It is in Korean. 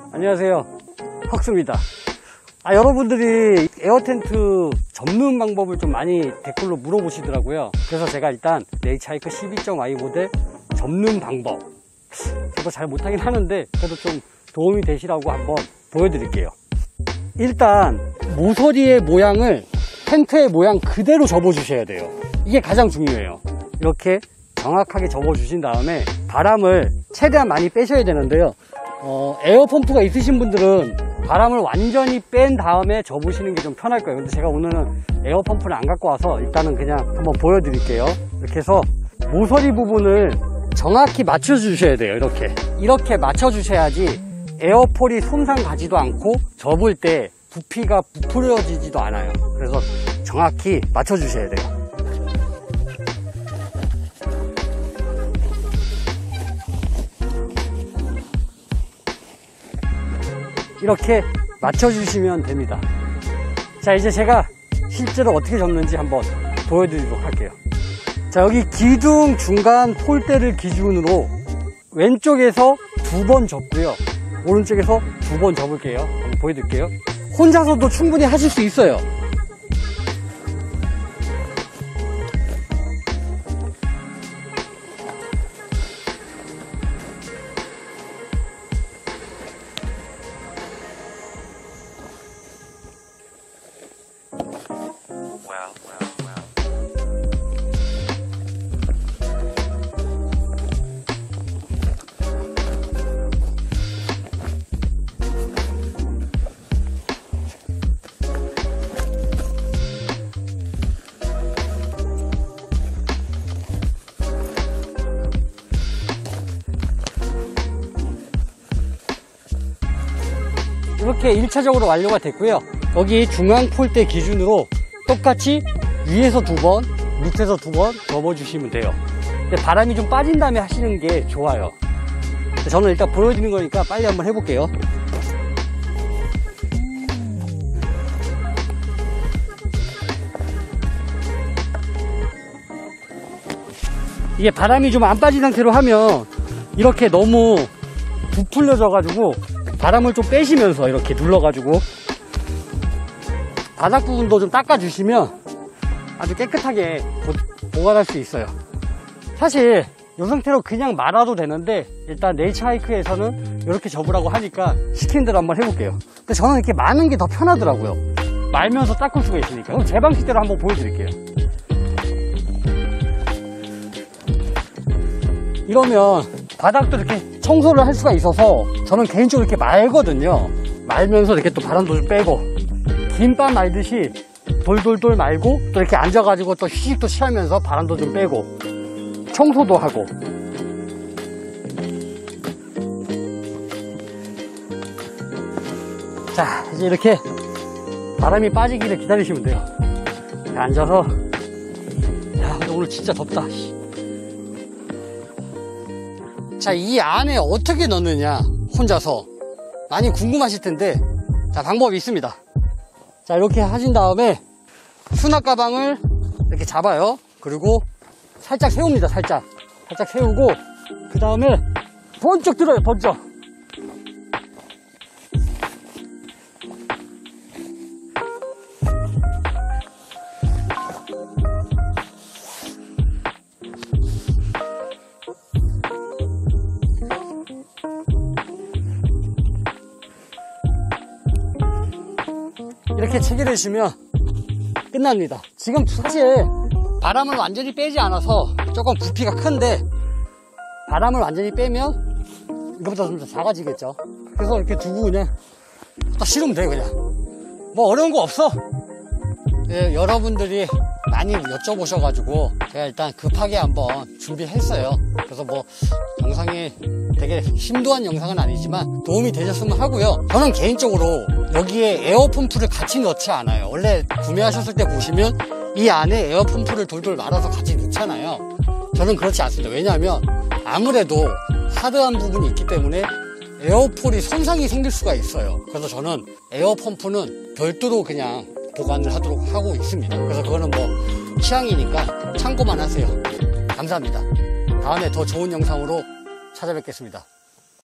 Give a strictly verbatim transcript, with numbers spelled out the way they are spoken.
안녕하세요, 헉수입니다. 아, 여러분들이 에어텐트 접는 방법을 좀 많이 댓글로 물어보시더라고요. 그래서 제가 일단 네이처하이크 십이 점 와이 모델 접는 방법, 저도 잘 못하긴 하는데 그래도 좀 도움이 되시라고 한번 보여드릴게요. 일단 모서리의 모양을 텐트의 모양 그대로 접어 주셔야 돼요. 이게 가장 중요해요. 이렇게 정확하게 접어 주신 다음에 바람을 최대한 많이 빼셔야 되는데요. 어, 에어펌프가 있으신 분들은 바람을 완전히 뺀 다음에 접으시는 게 좀 편할 거예요. 근데 제가 오늘은 에어펌프를 안 갖고 와서 일단은 그냥 한번 보여드릴게요. 이렇게 해서 모서리 부분을 정확히 맞춰 주셔야 돼요. 이렇게 이렇게 맞춰 주셔야지 에어폴이 손상 가지도 않고 접을 때 부피가 부풀어지지도 않아요. 그래서 정확히 맞춰 주셔야 돼요. 이렇게 맞춰주시면 됩니다. 자, 이제 제가 실제로 어떻게 접는지 한번 보여드리도록 할게요. 자, 여기 기둥 중간 폴대를 기준으로 왼쪽에서 두 번 접고요, 오른쪽에서 두 번 접을게요. 한번 보여드릴게요. 혼자서도 충분히 하실 수 있어요. 이렇게 일 차적으로 완료가 됐고요. 여기 중앙 폴대 기준으로 똑같이 위에서 두 번, 밑에서 두 번 접어주시면 돼요. 근데 바람이 좀 빠진 다음에 하시는 게 좋아요. 저는 일단 보여드리는 거니까 빨리 한번 해볼게요. 이게 바람이 좀 안 빠진 상태로 하면 이렇게 너무 부풀려져 가지고 바람을 좀 빼시면서 이렇게 눌러가지고 바닥 부분도 좀 닦아주시면 아주 깨끗하게 보관할 수 있어요. 사실 이 상태로 그냥 말아도 되는데 일단 네이처하이크에서는 이렇게 접으라고 하니까 시킨 대로 한번 해볼게요. 근데 저는 이렇게 마는 게 더 편하더라고요. 말면서 닦을 수가 있으니까. 그럼 제 방식대로 한번 보여드릴게요. 이러면 바닥도 이렇게 청소를 할 수가 있어서 저는 개인적으로 이렇게 말거든요. 말면서 이렇게 또 바람도 좀 빼고, 김밥 말듯이 돌돌돌 말고 또 이렇게 앉아가지고 또 휴식도 취하면서 바람도 좀 빼고 청소도 하고. 자, 이제 이렇게 바람이 빠지기를 기다리시면 돼요. 앉아서. 야, 근데 오늘 진짜 덥다. 자, 이 안에 어떻게 넣느냐, 혼자서 많이 궁금하실 텐데, 자, 방법이 있습니다. 자, 이렇게 하신 다음에 수납 가방을 이렇게 잡아요. 그리고 살짝 세웁니다. 살짝 살짝 세우고 그 다음에 번쩍 들어요. 번쩍. 이렇게 체결해주시면 끝납니다. 지금 사실 바람을 완전히 빼지 않아서 조금 부피가 큰데, 바람을 완전히 빼면 이거보다 좀 더 작아지겠죠. 그래서 이렇게 두고 그냥 딱 실으면 돼요. 그냥 뭐 어려운 거 없어. 예, 여러분들이 많이 여쭤보셔가지고 제가 일단 급하게 한번 준비했어요. 그래서 뭐 영상이 되게 심도한 영상은 아니지만 도움이 되셨으면 하고요. 저는 개인적으로 여기에 에어펌프를 같이 넣지 않아요. 원래 구매하셨을 때 보시면 이 안에 에어펌프를 돌돌 말아서 같이 넣잖아요. 저는 그렇지 않습니다. 왜냐하면 아무래도 하드한 부분이 있기 때문에 에어폴이 손상이 생길 수가 있어요. 그래서 저는 에어펌프는 별도로 그냥 보관을 하도록 하고 있습니다. 그래서 그거는 뭐 취향이니까 참고만 하세요. 감사합니다. 다음에 더 좋은 영상으로 찾아뵙겠습니다.